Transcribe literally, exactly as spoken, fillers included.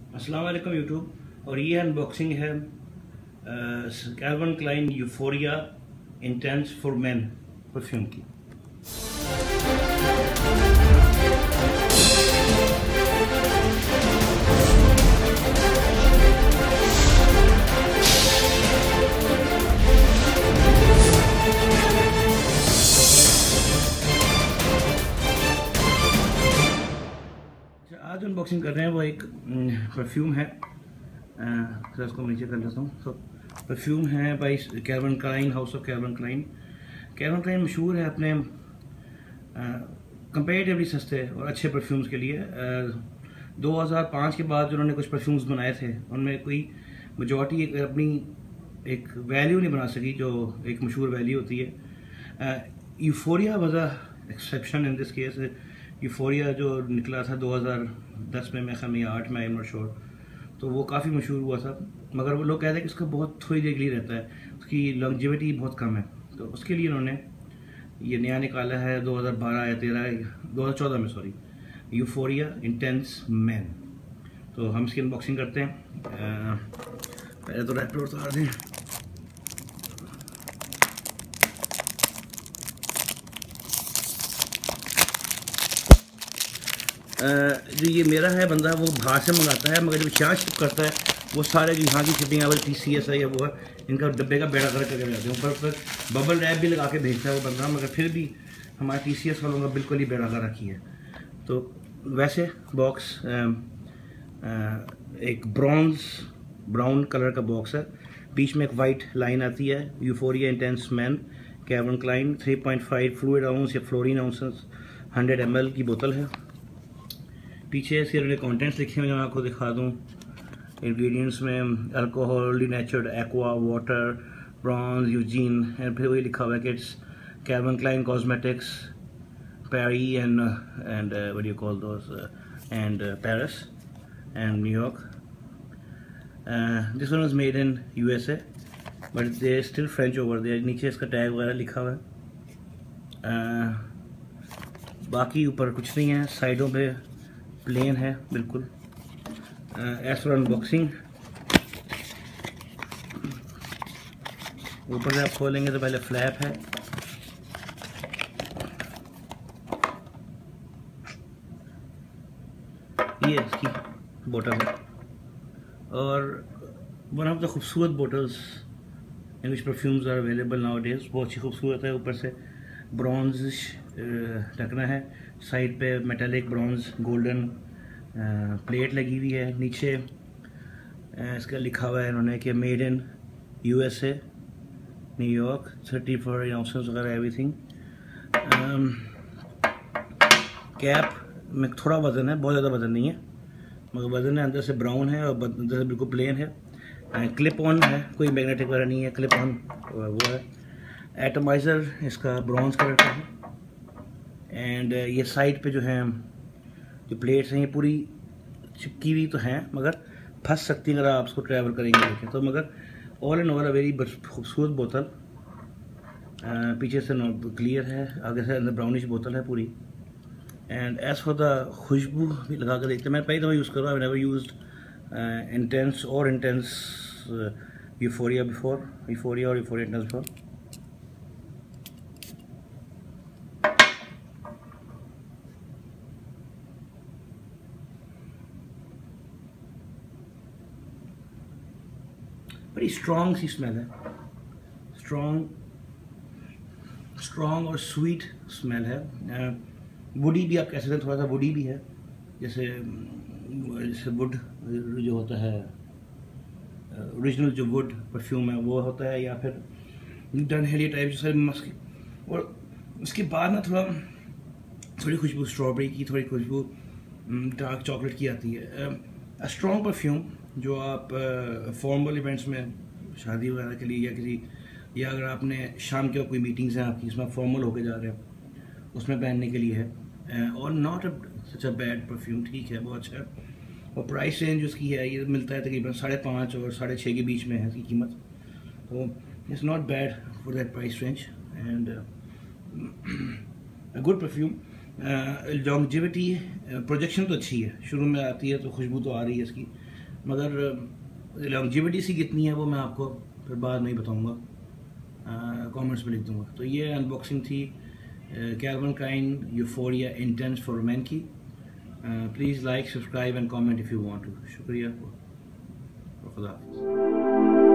अस्सलाम वालेकुम यूट्यूब। और ये अनबॉक्सिंग है Calvin Klein Euphoria intense for Men perfume की। आज अनबॉक्सिंग कर रहे हैं वो एक परफ्यूम है, सर इसको नीचे कर लेता हूँ। तो परफ्यूम है by Calvin Klein, house of Calvin Klein. Calvin Klein मशहूर है अपने कंपेरेटिवली सस्ते और अच्छे परफ्यूम्स के लिए। दो हज़ार पाँच के बाद उन्होंने कुछ परफ्यूम्स बनाए थे, उनमें कोई मेजॉरिटी एक अपनी एक वैल्यू नहीं बना सकी जो एक मशहूर वैल्यू होती है। Euphoria was a exception in this case. Euphoria जो निकला था दो हज़ार दस में, मैं ख्याल या आठ में, आई एम नॉट श्योर, तो वो काफ़ी मशहूर हुआ था। मगर वो लोग कहते हैं कि उसका बहुत थोड़ी देर के लिए रहता है, उसकी लॉन्जेविटी बहुत कम है। तो उसके लिए उन्होंने ये नया निकाला है दो हज़ार बारह या तेरह दो हज़ार चौदह में, सॉरी, यूफोरिया इंटेंस मैन। तो हम इसकी अनबॉक्सिंग करते हैं। आ, पहले तो रैपर उतार दें। जो ये मेरा है बंदा वो बाहर से मंगाता है, मगर जब यहाँ शिप करता है वो सारे जो यहाँ की शिपिंग है वो टी सी एस है या वो है, इनका डब्बे का बेड़ा कर करके जाते हैं। ऊपर पर बबल रैप भी लगा के भेजता है वो बंदा, मगर फिर भी हमारे टी सी एस वालों का बिल्कुल ही बेड़ा कर रखी है। तो वैसे बॉक्स एक ब्रॉन्ज ब्राउन कलर का बॉक्स है, बीच में एक वाइट लाइन आती है, Euphoria Intense man Calvin Klein three point five fluid ounce या fluid ounces hundred M L की बोतल है। पीछे से इन्होंने कॉन्टेंट्स लिखे हुए हैं, मैं आपको दिखा दूँ। इंग्रेडिएंट्स में alcohol, denatured aqua water, bronze, Eugene, and फिर वही लिखा हुआ है कि it's Calvin Klein cosmetics Paris and and what do you call those and Paris and New York. This one was made in USA but they still French over there. नीचे इसका tag वगैरह लिखा हुआ है। uh, बाकी ऊपर कुछ नहीं है, साइडों पे प्लेन है बिल्कुल। एज फॉर अनबॉक्सिंग, ऊपर से आप खोलेंगे तो पहले फ्लैप है, ये इसकी बोतल है, और वन ऑफ द खूबसूरत bottles in which perfumes are available nowadays. बहुत अच्छी खूबसूरत है। ऊपर से ब्रॉन्ज ढकना है, साइड पे मेटालिक ब्रॉन्ज गोल्डन प्लेट लगी हुई है। नीचे इसका लिखा हुआ है इन्होंने कि made in USA New York, thirty four ounces वगैरह एवरीथिंग। कैप में थोड़ा वज़न है, बहुत ज़्यादा वज़न नहीं है, मगर वज़न है। अंदर से ब्राउन है और अंदर से बिल्कुल प्लेन है। क्लिप ऑन है, कोई मैग्नेटिक वगैरह नहीं है, क्लिप ऑन वो है। एटमाइज़र इसका ब्रॉन्ज कलर का है। एंड ये साइड पे जो है जो प्लेट्स हैं ये पूरी चिपकी हुई तो हैं, मगर फंस सकती हैं अगर आप उसको ट्रैवल करेंगे देखें तो। मगर all and all a very खूबसूरत बोतल। पीछे से क्लियर है, आगे से अंदर ब्राउनिश बोतल है पूरी। एंड एज फॉर द खुशबू भी लगा कर देखते हैं। मैं पहली दफ़ा यूज़ कर रहा हूँ, आई नेवर यूज्ड इंटेंस और इंटेंस यूफोरिया बिफोर, यूफोरिया और यूफोरिया इंटेंस बिफोर। बड़ी स्ट्रॉन्ग सी स्मेल है, स्ट्रॉन्ग स्ट्रॉन्ग और स्वीट स्मेल है। वुडी भी आप कह सकते हैं, थोड़ा सा वुडी भी है, जैसे जैसे वुड जो होता है ओरिजिनल जो वुड परफ्यूम है वो होता है, या फिर डनहेलिया टाइप जो सारे मस्क। और उसके बाद ना थोड़ा थोड़ी खुशबू स्ट्रॉबेरी की, थोड़ी खुशबू डार्क चॉकलेट की आती है। स्ट्रॉन्ग परफ्यूम जो आप फॉर्मल इवेंट्स में, शादी वगैरह के लिए, या किसी या अगर आपने शाम के कोई मीटिंग्स हैं आपकी इसमें फॉर्मल होके जा रहे हैं उसमें पहनने के लिए है। और not such a bad perfume, ठीक है, बहुत अच्छा है। और प्राइस रेंज उसकी है, ये मिलता है तकरीबन साढ़े पाँच और साढ़े छः के बीच में है इसकी कीमत। तो it's not bad for that price range and good perfume. Longevity, projection तो अच्छी है, शुरू में आती है तो खुशबू तो आ रही है इसकी, मगर लॉन्जिविटी सी कितनी है वो मैं आपको फिर बाद में ही बताऊँगा, कमेंट्स में लिख दूँगा। तो ये अनबॉक्सिंग थी Calvin Klein Euphoria intense for man की। Please like, subscribe and comment if you want to. शुक्रिया, खुदा हाफिज़।